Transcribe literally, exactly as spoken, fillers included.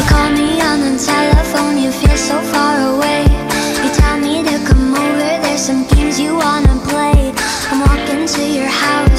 call me on the telephone, you feel so far away. You tell me to come over, there's some games you wanna play. I'm walking to your house,